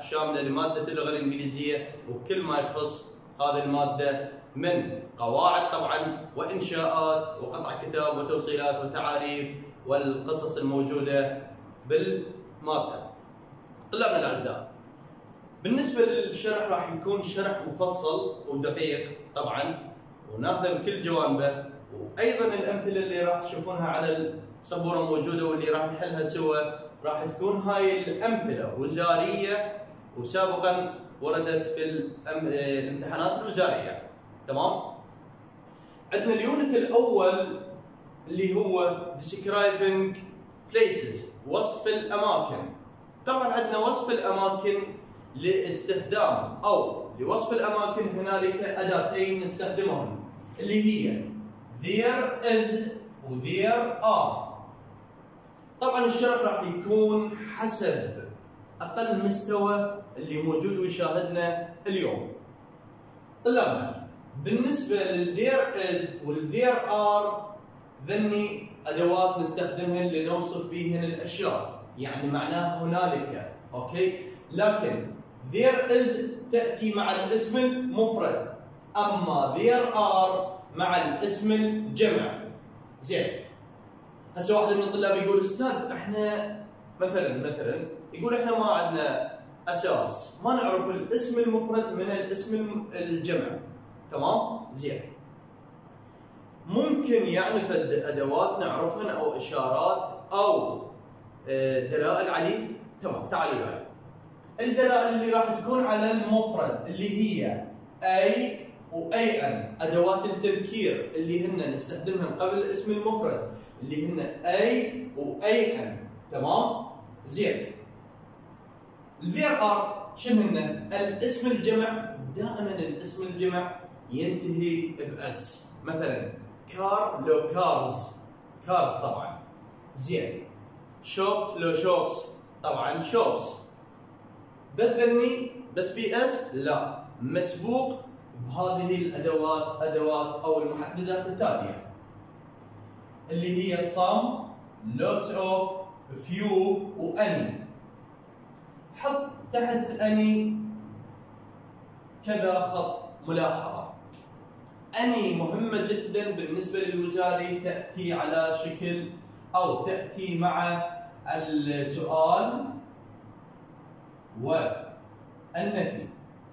شامله لماده اللغه الانجليزيه وكل ما يخص هذه الماده من قواعد طبعا وانشاءات وقطع كتاب وتوصيلات وتعاريف والقصص الموجوده بالماده. طلابنا الاعزاء، بالنسبه للشرح راح يكون شرح مفصل ودقيق طبعا، وناخذه بكل جوانبه، وايضا الامثله اللي راح تشوفونها على السبوره موجوده واللي راح نحلها سوا راح تكون هاي الامثله وزاريه وسابقا وردت في الامتحانات الوزاريه. تمام؟ عندنا اليونت الاول اللي هو describing places، وصف الاماكن. طبعا عندنا وصف الاماكن لاستخدام او لوصف الاماكن هنالك اداتين نستخدمهم اللي هي there is و there are. طبعا الشرح راح يكون حسب اقل مستوى اللي موجود ويشاهدنا اليوم. طلابنا بالنسبه لل there is وال there are ذني ادوات نستخدمها لنوصف بهن الاشياء، يعني معناها هنالك، اوكي؟ لكن there is تاتي مع الاسم المفرد، اما there are مع الاسم الجمع. زين، هسه واحد من الطلاب يقول استاذ احنا مثلا يقول احنا ما عندنا اساس، ما نعرف الاسم المفرد من الاسم الجمع. تمام؟ زين، ممكن يعني فد ادوات نعرفهن او اشارات او دلائل عليه. تمام، تعالوا وياي. الدلائل اللي راح تكون على المفرد اللي هي اي واي ان، ادوات التنكير اللي هن نستخدمهن قبل الاسم المفرد اللي هن اي واي ان. تمام؟ زين، الذير ار شنو هن؟ الاسم الجمع. دائما الاسم الجمع ينتهي باس، مثلا كار لو كارز، كارز طبعا. زين، شوب لو شوبس، طبعا شوبس. بذني بس بي اس؟ لا، مسبوق بهذه الادوات، ادوات او المحددات التاليه اللي هي some، lots of، few واني. حط تحت اني كذا خط ملاحظه. اني مهمه جدا بالنسبه للوزاري، تاتي على شكل او تاتي مع السؤال والنفي.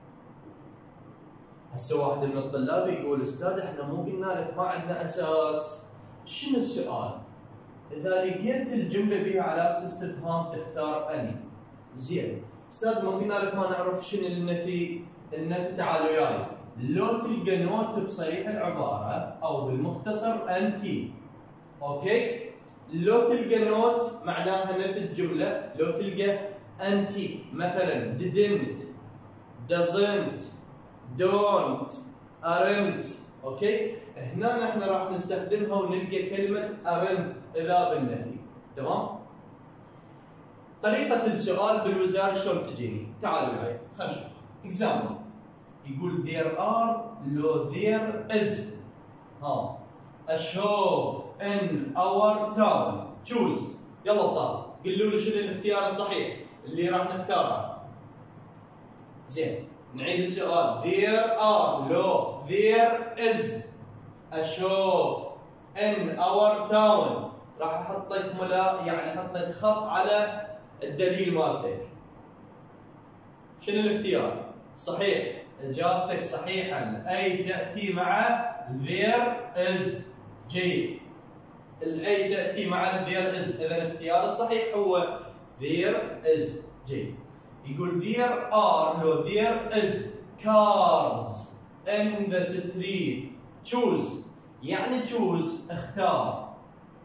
هسه واحد من الطلاب يقول استاذ احنا مو قلنا لك ما عندنا اساس؟ شنو السؤال؟ اذا لقيت الجمله بها علامه استفهام تختار اني. زين، استاذ ما قلنا لك ما نعرف شنو النفي؟ النفي تعال وياي، لو تلقى نوت بصريح العباره او بالمختصر انتي، اوكي؟ لو تلقى نوت معناها نفي الجمله، لو تلقى انتي مثلا didn't، doesn't، don't، aren't، اوكي؟ هنا نحن راح نستخدمها ونلقى كلمه aren't اذا بالنفي. تمام؟ طريقه السؤال بالوزاره شلون تجيني؟ تعالوا وياي خلينا نشوف. example يقول there are لو there is a shop in our town. choose. يلا الطالب قولوا لي شنو الاختيار الصحيح اللي راح نختاره. زين، نعيد السؤال. there are لو there is a shop in our town. راح احط لك يعني احط لك خط على الدليل مالتك. شنو الاختيار؟ صحيح، اجابتك صحيحه. اي تاتي مع there is. جيد، الاي تاتي مع there is، اذا الاختيار الصحيح هو there is. جيد، يقول there are لو there is cars in the street. choose يعني choose اختار.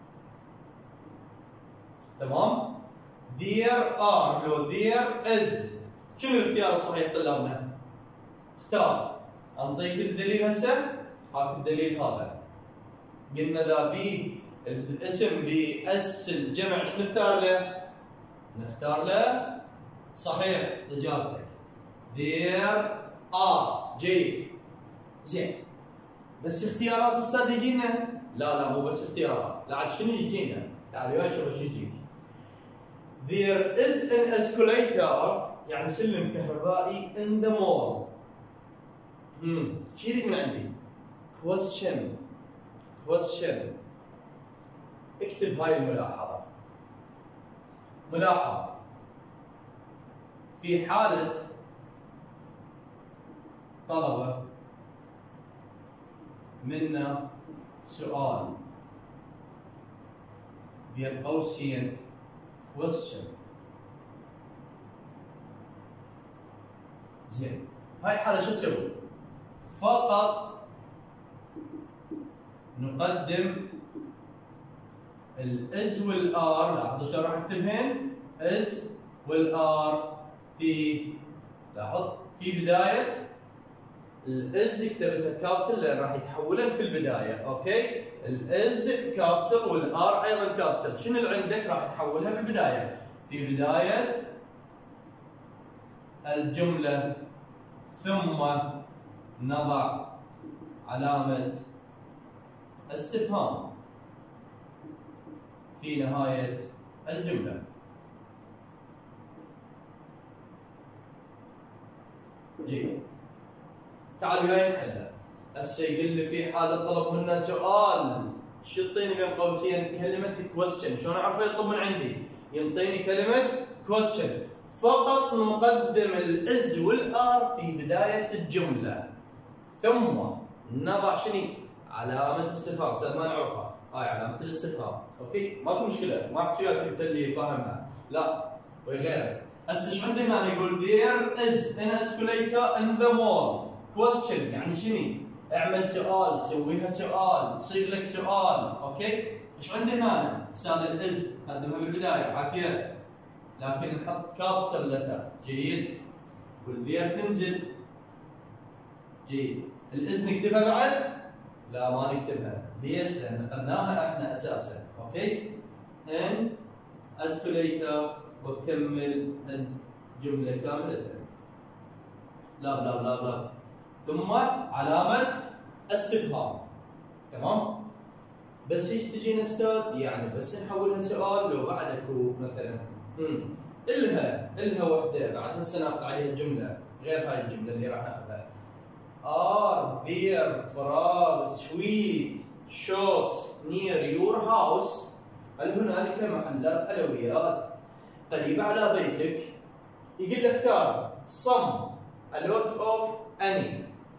تمام؟ there are لو there is. شنو الاختيار الصحيح طلابنا؟ اختار. انطيك الدليل هسه، هاك الدليل هذا. قلنا ذا بي الاسم باس الجمع شنو نختار له؟ نختار له صحيح اجابتك there are. جيد. زين، بس اختيارات استاذ يجينا؟ لا مو بس اختيارات، لا عاد شنو يجينا؟ تعالوا وياي شوف ايش يجيك. there is an escalator يعني سلم كهربائي in the mall. شو يريد من عندي؟ question. اكتب هاي الملاحظة. ملاحظة في حالة طلبة منا سؤال بين قوسين question. زين، هاي الحالة شو نسوي؟ فقط نقدم الاز والار. لاحظوا شلون راح اكتبهن؟ از والار في، لاحظ في بداية الاز كتبتها كابيتال لان راح يتحولن في البداية، اوكي؟ الاز كابيتال والار ايضا كابيتال. شنو اللي عندك؟ راح تحولها في البداية، في بداية الجملة، ثم نضع علامة استفهام في نهاية الجملة. جيد، تعالوا وياي نحلها. هسه يقول لي في حالة طلب منا سؤال، شو يعطيني بين قوسين؟ كلمة question. شلون اعرف يطلب من عندي؟ يعطيني كلمة question. فقط نقدم الاز والار في بداية الجملة، ثم نضع شنو؟ علامة استفهام. استاذ ما نعرفها، هاي علامة الاستفهام، اوكي؟ ماكو مشكلة، ما احكي وياك انت اللي فاهمها، لا وغيرك. هسه ايش عندنا هنا؟ يقول there is an escalator in the mall. question يعني شنو؟ اعمل سؤال، سويها سؤال، صيغ لك سؤال، اوكي؟ ايش عندنا هنا؟ استاذ الاز قدمها بالبداية، عافية. لكن نحط كابيتال لتر، جيد. والذير تنزل، جيد. الاز نكتبها بعد؟ لا ما نكتبها، ليش؟ لان نقلناها احنا اساسا، اوكي؟ ان اسكوليتر وكمل الجمله كامله. لا بلا بلا بلا، ثم علامه استفهام، تمام؟ بس ايش تجينا استاذ؟ يعني بس نحولها سؤال لو بعد اكو مثلا الها وحده بعد هسه ناخذ عليها الجمله غير هاي الجمله اللي راح ناخذها. Are there فراغ sweet shops near your house؟ هل هنالك محلات حلويات قريبة على بيتك؟ يقول لك اختار some, a lot of, any.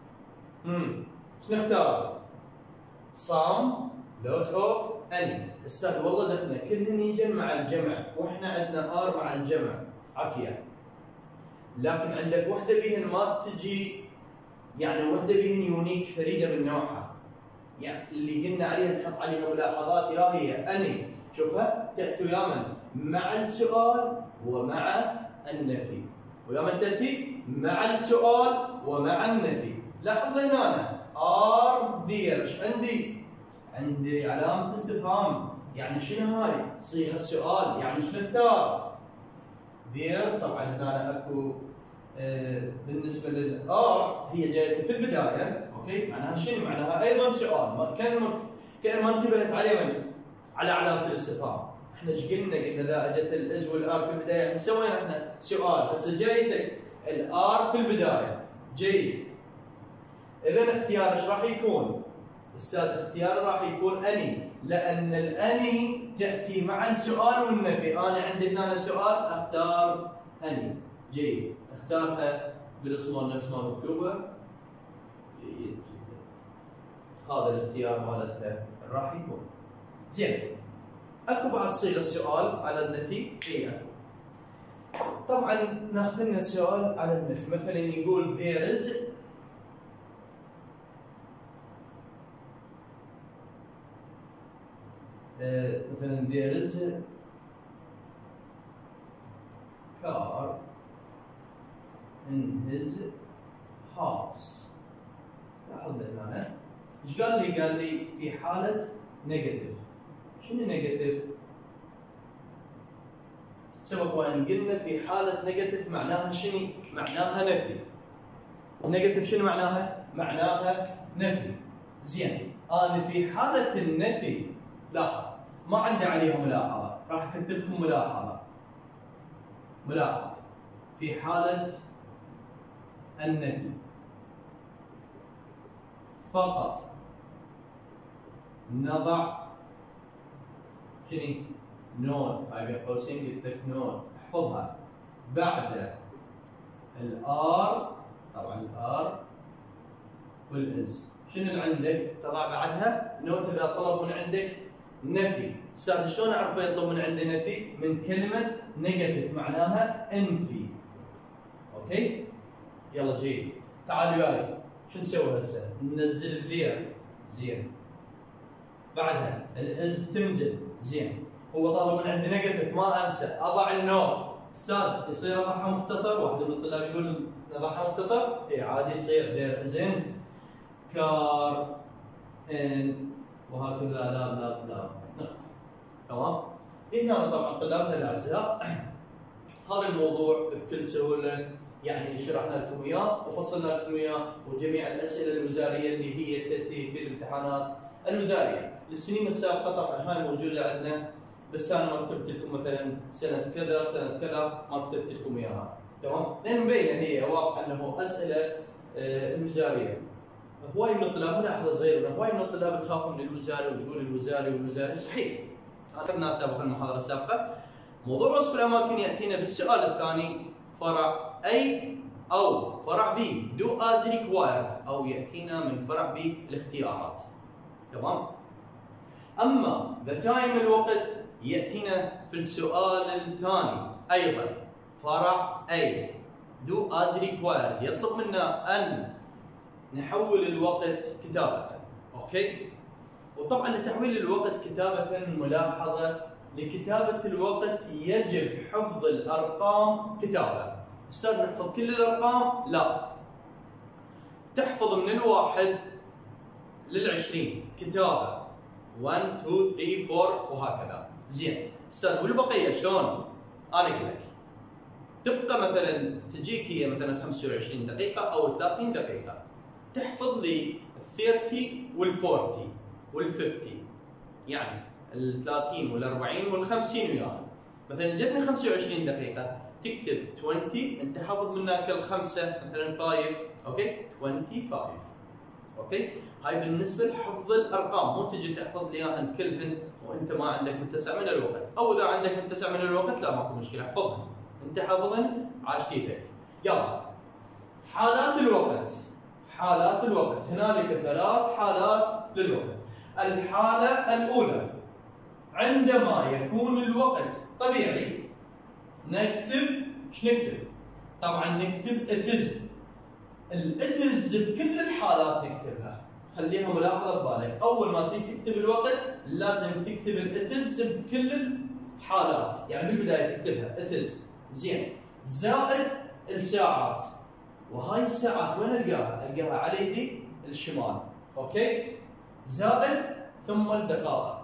شنو نختار؟ some, lot of, any. استاذ والله دخلنا كلهن يجن مع الجمع، واحنا عندنا ار مع الجمع، عافية. لكن عندك وحده بيهن ما تجي، يعني وحده بيهن يونيك فريده من نوعها، يعني اللي قلنا عليها نحط عليها ملاحظات، يا هي اني. شوفها تاتي ويا من مع السؤال ومع النفي، ويا من تاتي مع السؤال ومع النفي. لاحظ هنا ار ذير، ايش عندي؟ عندي علامه استفهام، يعني شنو هاي؟ صيغه السؤال، يعني شنو اختار؟ ذير. طبعا هنا اكو بالنسبه للار هي جايه في البدايه، اوكي؟ معناها شنو؟ معناها ايضا سؤال، كان ما انتبهت عليه من على علامه الاستفهام. احنا ايش قلنا؟ قلنا اذا اجت الاز والار في البدايه يعني سوينا احنا سؤال، هسه جايتك الار في البدايه، جيد. اذا اختيار ايش راح يكون؟ استاذ اختيار راح يكون اني، لان الاني تاتي مع السؤال والنفي. انا عندي هنا سؤال، اختار اني، جيد. اختارها بالاسمول نفس ما مكتوبه، جيد جدا. هذا الاختيار مالتها راح يكون زين. اكو بعض صيغ السؤال على النفي، اي اكو. طبعا ناخذ لنا السؤال على النفي، مثلا يقول there is مثلا there is car in his house. لاحظ هنا ايش قال لي؟ قال لي في حالة نيجاتيف. شنو نيجاتيف؟ سبق وان قلنا في حالة نيجاتيف معناها شنو؟ معناها نفي. نيجاتيف شنو معناها؟ معناها نفي. زين، انا في حالة النفي لاحظ ما عندي عليها ملاحظة، راح اكتب لكم ملاحظة. في حالة النفي فقط نضع شنو؟ نوت، هاي بين قوسين قلت لك نوت احفظها بعد الار، طبعا الار والاز. شنو اللي عندك؟ تضع بعدها نوت اذا طلب من عندك نفي. استاذ شلون اعرف يطلب من عندي نفي؟ من كلمة نيجاتيف معناها انفي. اوكي؟ يلا جيد. تعال وياي. شو نسوي هسه؟ ننزل الذير، زين. بعدها الاز تنزل، زين. هو طالب من عندي نيجاتيف، ما انسى اضع النوت. استاذ يصير اضعها مختصر؟ واحد من الطلاب يقول نضعها مختصر؟ اي عادي يصير. there isn't car in وهكذا لا بلا بلا. تمام؟ هنا طبعا طلابنا الاعزاء هذا الموضوع بكل سهوله يعني شرحنا لكم اياه وفصلنا لكم اياه، وجميع الاسئله الوزاريه اللي هي تاتي في الامتحانات الوزاريه. السنين السابقه طبعا هاي موجوده عندنا، بس انا ما كتبت لكم مثلا سنه كذا سنه كذا، ما كتبت لكم اياها. تمام؟ لان مبينه هي واضحه انه اسئله الوزاريه. هواي من الطلاب، ملاحظه صغيره، هواي من الطلاب يخافوا من الوزاري ويقول الوزاري والوزاري. صحيح اخذنا سابقا المحاضره السابقه موضوع وصف الاماكن ياتينا بالسؤال الثاني فرع اي او فرع بي دو از ريكوايرد، او ياتينا من فرع بي الاختيارات. تمام؟ اما ذا تايم الوقت ياتينا في السؤال الثاني ايضا فرع اي دو از ريكوايرد، يطلب منا ان نحول الوقت كتابة. اوكي؟ وطبعا لتحويل الوقت كتابة ملاحظة، لكتابة الوقت يجب حفظ الارقام كتابة. استاذ نحفظ كل الارقام؟ لا. تحفظ من الواحد لل20 كتابة 1 2 3 4 وهكذا. زين. استاذ والبقية شلون؟ انا اقول لك. تبقى مثلا تجيك هي مثلا 25 دقيقة او 30 دقيقة. تحفظ لي ال 30 وال 40 وال 50، يعني ال 30 وال 40 وال 50 وياهم. مثلا جتني 25 دقيقة تكتب 20، انت حافظ منها كل خمسة مثلا 5، اوكي؟ 25. اوكي؟ هاي بالنسبة لحفظ الارقام، مو تجي تحفظ لي اياهن كلهن وانت ما عندك متسع من الوقت، او اذا عندك متسع من الوقت لا ماكو مشكلة احفظهن، انت حافظهن عاشتيتك. يلا. حالات الوقت. حالات الوقت، هنالك 3 حالات للوقت. الحالة الأولى عندما يكون الوقت طبيعي نكتب ايش نكتب؟ طبعا نكتب it is. it is بكل الحالات نكتبها، خليها ملاحظة ببالك، أول ما تريد تكتب الوقت لازم تكتب it is بكل الحالات، يعني بالبداية تكتبها it is. زين. زائد الساعات، وهاي الساعات وين القاها؟ القاها على يدي الشمال، اوكي؟ زائد ثم الدقائق.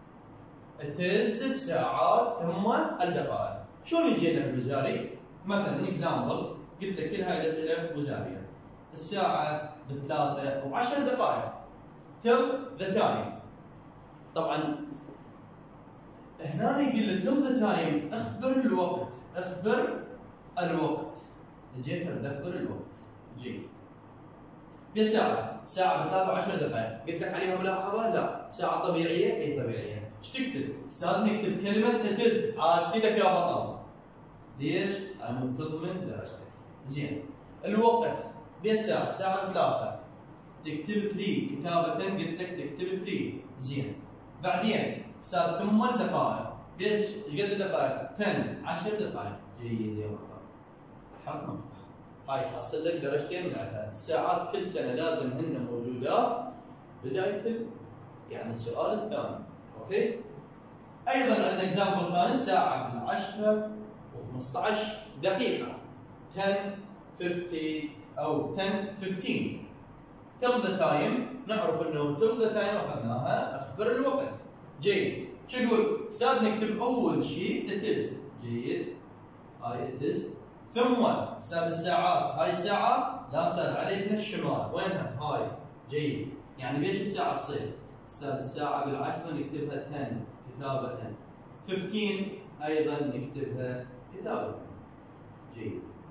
it is الساعات ثم الدقائق. شلون يجينا بالوزاري؟ مثلا اكزامبل قلت لك كل هاي الاسئله وزاريه. الساعه ب3 و10 دقائق till the time. طبعا هنا يقول لي till the time اخبر الوقت، اخبر الوقت. جيت اخبر الوقت. جيد. بالساعة، ساعة ب3 و10 دقائق، قلت لك عليها ملاحظة؟ لا، ساعة طبيعية؟ اي طبيعية. ايش تكتب؟ استاذ نكتب كلمة اتز، عاشتي لك يا بطل. ليش؟ انا منتظم درجتك. زين. الوقت بالساعة، ساعة ب3 تكتب 3 كتابة، قلت لك تكتب 3. زين. بعدين استاذ ثم الدقائق، ليش؟ ايش قد الدقائق؟ 10 دقائق. جيد يا بطل. حط نقطة. هاي تحصل لك درجتين من عندها. الساعات كل سنة لازم هن موجودات بداية يعني السؤال الثاني، اوكي؟ أيضا عندنا اكزامبل ثاني، الساعة ب10 و15 دقيقة 10:50 أو 10:15. till the time نعرف إنه till the time أخذناها أخبر الوقت. جيد. شو يقول؟ استاذ نكتب أول شيء it is. جيد. هاي it is. ثم استاذ الساعات، هاي الساعات لا استاذ علينا الشمال، وينها؟ هاي. جيد. يعني بيش الساعة تصير؟ استاذ الساعة ب10 نكتبها 10 كتابة. 15 أيضا نكتبها كتابة. جيد.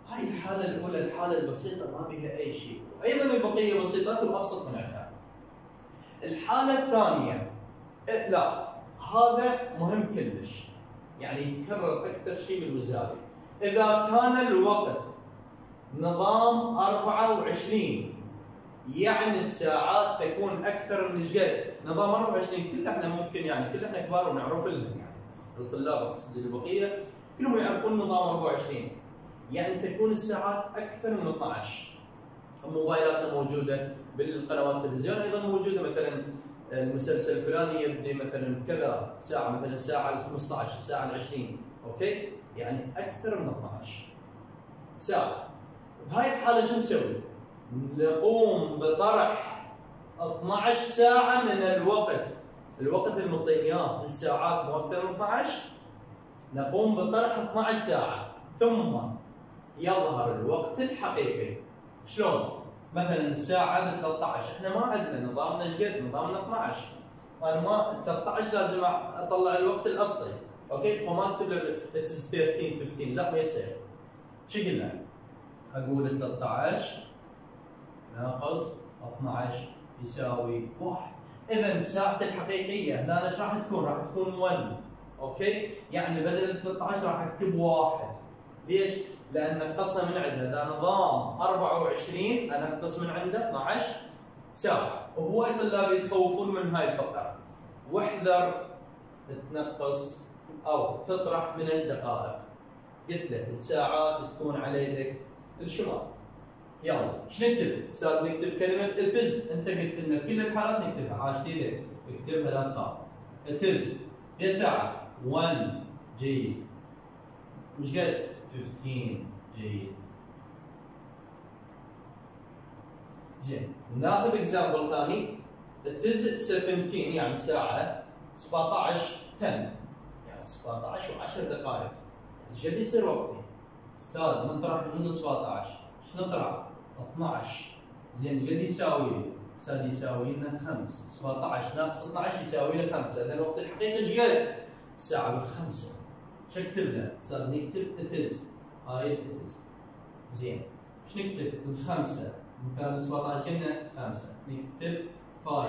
هاي الحالة الأولى، الحالة البسيطة ما بها أي شيء، وأيضا البقية بسيطات وأبسط من عندها. الحالة الثانية، لا هذا مهم كلش، يعني يتكرر أكثر شيء بالوزاري. إذا كان الوقت نظام 24 يعني الساعات تكون أكثر من ايش قد؟ نظام 24 كل احنا ممكن يعني كل احنا كبار ونعرف لهم، يعني الطلاب اقصد البقية كلهم يعرفون نظام 24 يعني تكون الساعات أكثر من 12. موبايلاتنا موجودة بالقنوات التلفزيون أيضا موجودة، مثلا المسلسل الفلاني يبدي مثلا كذا ساعة، مثلا الساعة 15 الساعة 20، اوكي؟ يعني أكثر من 12 ساعة. بهاي الحالة شو نسوي؟ نقوم بطرح 12 ساعة من الوقت المعطينا اياه الساعات مو أكثر من 12، نقوم بطرح 12 ساعة ثم يظهر الوقت الحقيقي. شلون؟ مثلا الساعة 13 احنا ما عندنا نظامنا ايش قد؟ نظامنا 12. انا ما 13 لازم اطلع الوقت الاصلي، اوكي؟ فما اكتب له 13 15 لا ما يصير. شو قلنا؟ اقول 13 ناقص 12 يساوي 1. اذا ساعتي الحقيقية هنا ايش راح تكون؟ راح تكون 1، اوكي؟ يعني بدل 13 راح اكتب 1. ليش؟ لأن نقصنا من عندها، إذا نظام 24 أنقص من عنده 12 ساعة، وهواي طلاب يتخوفون من هاي الفقرة، واحذر تنقص أو تطرح من الدقائق. قلت لك الساعات تكون على يدك الشمال. يلا ايش نكتب؟ استاذ نكتب كلمة اتز، أنت قلت لنا كل الحالات نكتبها، عاشت ايدك اكتبها لا تخاف. اتز يا ساعة 1 جيد، مش قد 15 جيد. زين ناخذ اكزامبل ثاني، تز 17 يعني الساعة 17 10 يعني 17 و10 دقائق. ايش قد يصير وقتي؟ استاذ نطرح من 17 ايش نطرح؟ 12. زين ايش قد يساوي لي؟ استاذ يساوي لنا 5. 17 ناقص 12 يساوي لنا 5، اذا الوقت الحقيقي ايش قد؟ الساعة ب5. شو اكتب له؟ استاذ نكتب اتز، هاي اتز. زين ايش نكتب؟ الخمسة مكان 17 قلنا 5، نكتب 5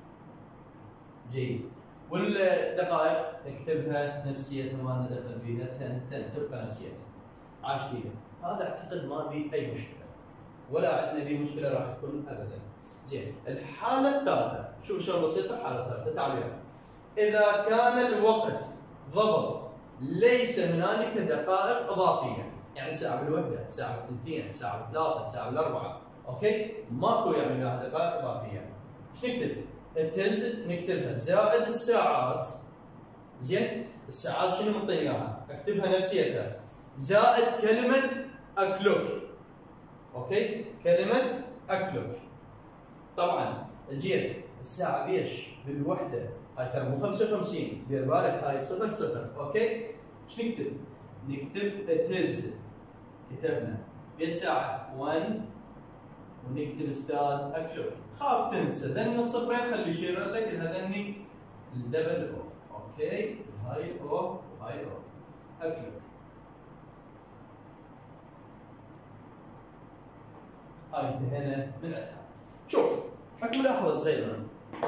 جيد. والدقائق نكتبها نفسيتها ما لنا دخل بيها 10 تبقى نفسيتها. عاشتيها. هذا اعتقد ما بي اي مشكلة، ولا عندنا بيه مشكلة راح تكون ابدا. زين الحالة الثالثة، شوف شلون بسيطة الحالة الثالثة، تعالوا يلا. إذا كان الوقت ضبط ليس هنالك دقائق إضافية، يعني ساعة بالوحدة، ساعة بالثنتين، ساعة ب3، ساعة ب4، اوكي؟ ماكو يعني لها دقائق إضافية. ايش نكتب؟ التز نكتبها زائد الساعات. زين؟ الساعات شنو معطيني اياها؟ اكتبها نفسيتها زائد كلمة أكلوك. اوكي؟ كلمة أكلوك. طبعا الجيل الساعة بيش بالوحدة، هاي ترى مو 55، دير بالك هاي 00، اوكي؟ ايش نكتب؟ نكتب اتز، كتبنا بالساعة 1 ونكتب استاذ أكلوك. خاف تنسى ذني الصفرين خلي يشير لك هذني الدبل او، اوكي؟ هاي او وهاي او، أكلوك. هاي انتهينا من عندها. شوف حق ملاحظة صغيرة،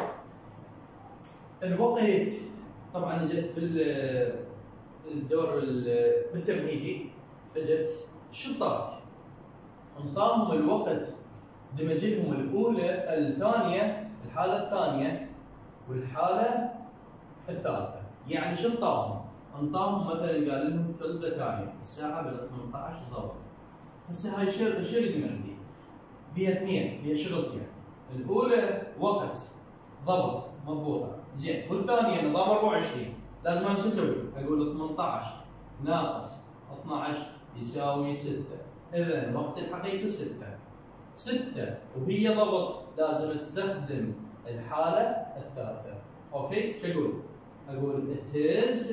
الوقت طبعا اجت بالدور بالتمهيدي، اجت الشطات انطاهم الوقت، دمج لهم الاولى الثانيه، الحاله الثانيه والحاله الثالثه. يعني شو انطاهم؟ انطاهم مثلا قال لهم فيل تايم الساعه بال 18 ضبط. هسه هاي شيرنج من عندي بيها اثنين، بيها شغلتين. الاولى وقت ضبط مضبوطه، زين، والثانيه نظام 24. لازم انا شو اسوي؟ اقول 18 ناقص 12 يساوي 6. اذا الوقت الحقيقي 6 وهي ضبط، لازم استخدم الحاله الثالثه. اوكي؟ شو اقول؟ اقول it is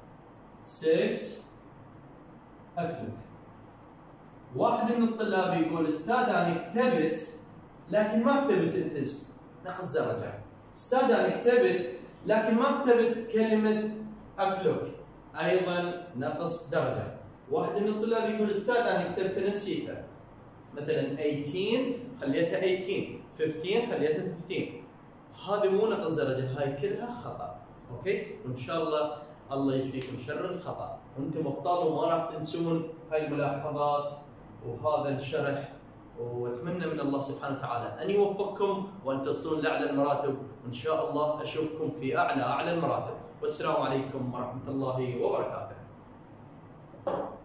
6 o'clock. واحد من الطلاب يقول استاذ انا كتبت لكن ما كتبت it is، نقص درجه. استاذ انا كتبت لكن ما كتبت كلمه o'clock، ايضا نقص درجه. واحد من الطلاب يقول استاذ انا كتبت نسيتها، مثلا 18 خليتها 18، 15 خليتها 15. هذه مو نقص درجه، هاي كلها خطا. اوكي؟ وان شاء الله يشفيكم شر الخطا، وانتم ابطال وما راح تنسون هاي الملاحظات وهذا الشرح. واتمنى من الله سبحانه وتعالى ان يوفقكم وان تصلون لاعلى المراتب، وان شاء الله اشوفكم في اعلى المراتب. والسلام عليكم ورحمه الله وبركاته.